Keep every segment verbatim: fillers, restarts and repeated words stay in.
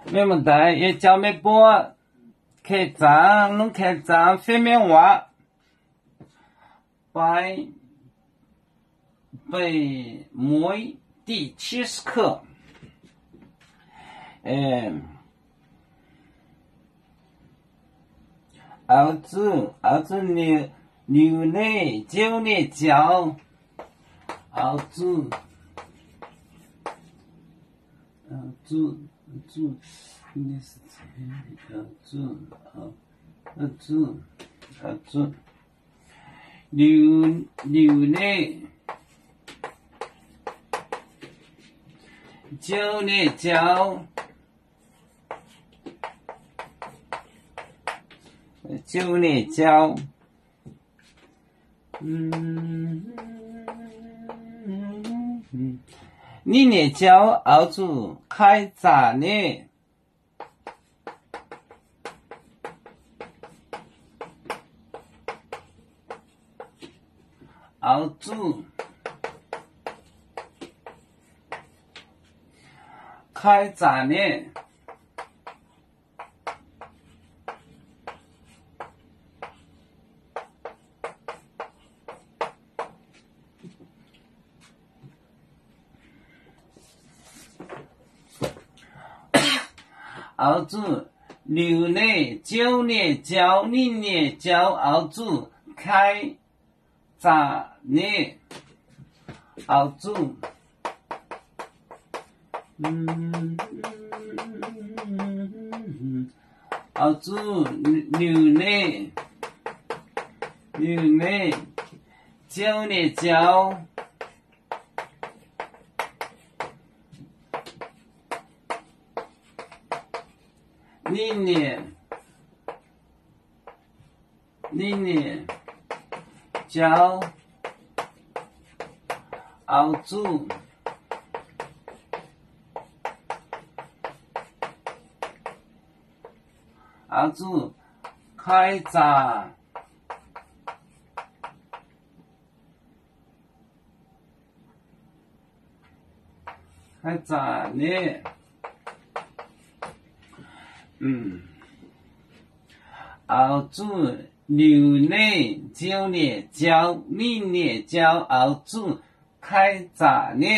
没问题，也叫没播，开张，侬开张，方面话，白北梅第七十课，嗯，儿子，儿子牛牛奶酒奶胶，儿子，儿子。儿子，应该是这样的。儿子，儿儿子，儿子，牛牛奶，酒奶胶，酒奶胶，嗯嗯嗯。你奶胶熬煮开闸呢？熬煮开闸呢？熬煮牛奶、酒奶胶、你奶胶熬煮开闸呢？熬煮，嗯，熬煮牛奶、牛奶、酒奶胶。你奶，你奶胶熬煮熬煮开闸开闸呢？嗯，熬煮牛奶、酒奶胶、你奶胶熬煮开闸呢？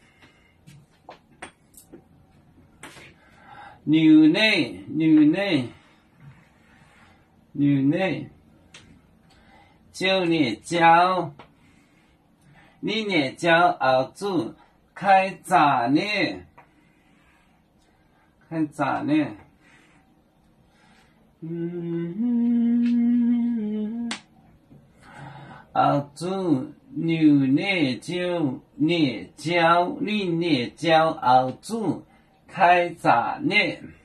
牛奶、牛奶、牛奶、酒奶胶、你奶胶熬煮开闸呢？开闸呢？嗯，熬煮牛奶、酒奶胶、你奶胶熬煮开闸呢？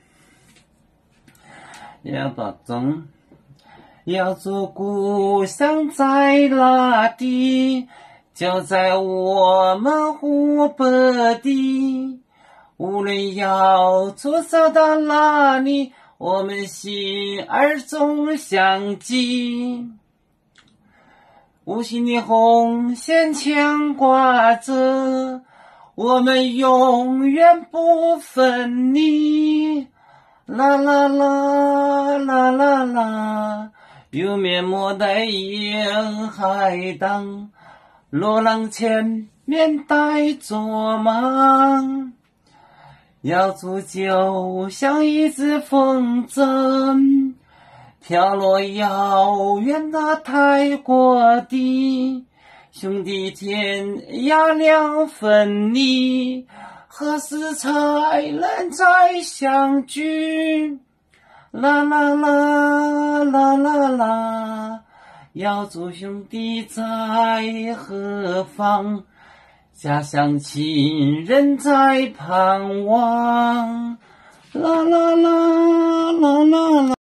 要到中，要做故乡在哪里？就在我们湖北地。无论要走走到哪里，我们心儿总相系，无形的红线牵挂着，我们永远不分离。啦啦啦啦啦啦，有面膜的沿海荡，罗浪前面带着忙。要煮就像一只风筝，飘落遥远的泰国地。兄弟天涯两分离，何时才能再相聚？啦啦啦啦啦啦，要做兄弟在何方？家乡亲人在盼望，啦啦啦啦啦啦。